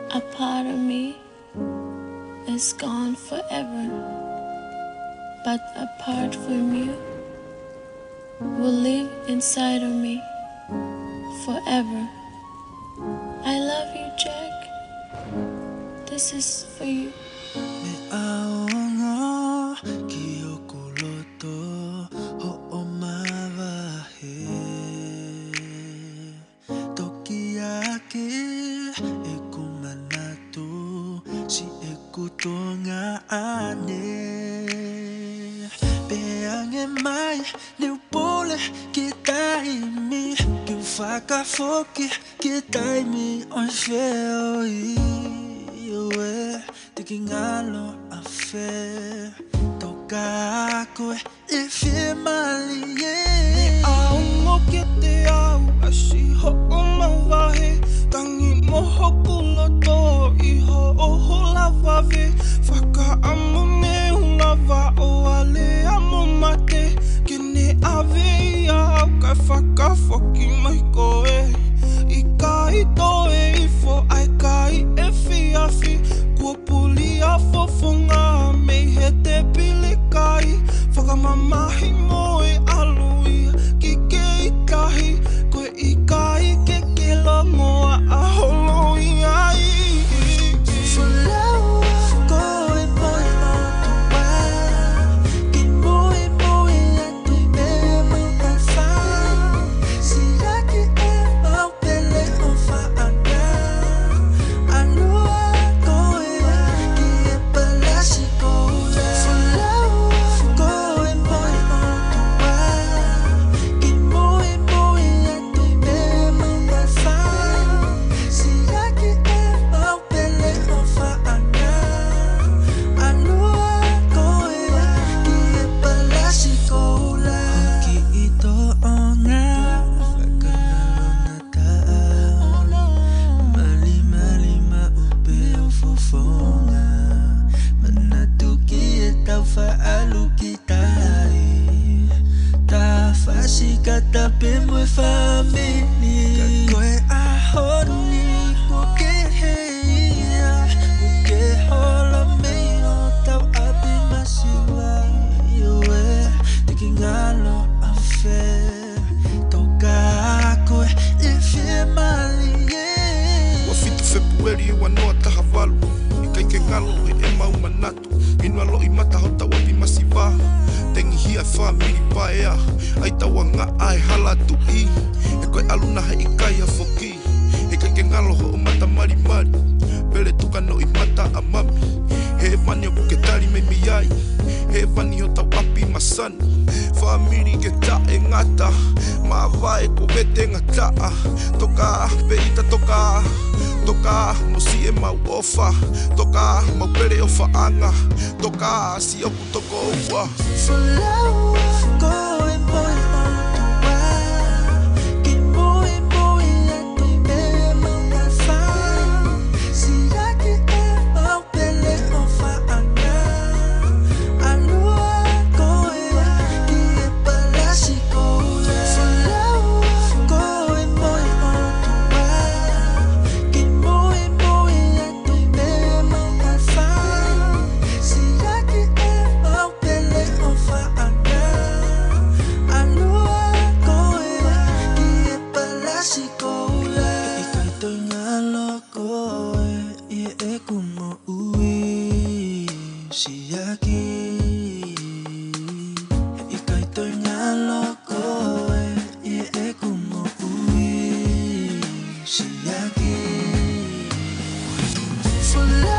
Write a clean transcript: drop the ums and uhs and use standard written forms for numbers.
A part of me is gone forever, but apart from you will live inside of me forever. I love you, Jack. This is for you. Me aongo ki o kuloto ho o mawahe toki ake e kumanatu si e kutonga ane peange mai ni upole ki taimi ki ufaka foki ki taimi on feo Tikingalo afe toka koe ifi malie Aongo ke te au asi ho o mawahe Tangi moho kuloto iho oho lavawe Whaka amune ulawa o ale amo mate Kene ave ia au kai whaka whoki mai koe I kai toe ifo ai kai e fiafi Kua puli a fofonga mei he te pili kai Whakamamahi moe aluia ki ke ikahi Koe ikai ke ke longoa a holo i ai FOLAU koe moi OTUA ki moi moi atu me mau fa si aki e mau pele o whaana Alua koe ki e palasi koe FOLAU koe moi OTUA ki moi moi atu me mau fa si aki e mau pele o whaana Alua koe ki e palasi koe Ki ito o ngā whakanalo na taa Mali mali ma upe o fofonga Manatu ki e tau whaalu ki tai Ta whasi ka tape moe whamini Ka koe a honi ko ke heia Ko ke hola mei o tau api masiwa Iwe tiki ngalo a whe Toka koe i whi malie Ua fitu Februari ua noa taha walu I kai ke ngalo e mau manatu Inua lo I mata hota wapi masiwa Tengi hia whamiri paea Ai taua ngā ai hala tu I E koe aluna he I kai a foki E kai ke ngalo ho o mata mari mari Pere tuka no I mata a mami He mani o puke tari me mi ai He vani o tau api masani Whamiri ke ta e ngata Ma vai ko vete ngata Toka pe ita toka Toka no si e mau ofa Toka mau pere o whaanga Toka si oku toko ua FOLAU koe moi OTUA ki moi moi atu me mau fa si aki e mau pele o whaana Alua koe ki e palasi koe FOLAU koe moi OTUA ki moi moi atu me mau fa si aki e mau pele o whaana Alua koe ki e palasi koe I kai toi ngalo koe I e kumo ui si aki I kai toi ngalo koe I e kumo ui si aki FOLAU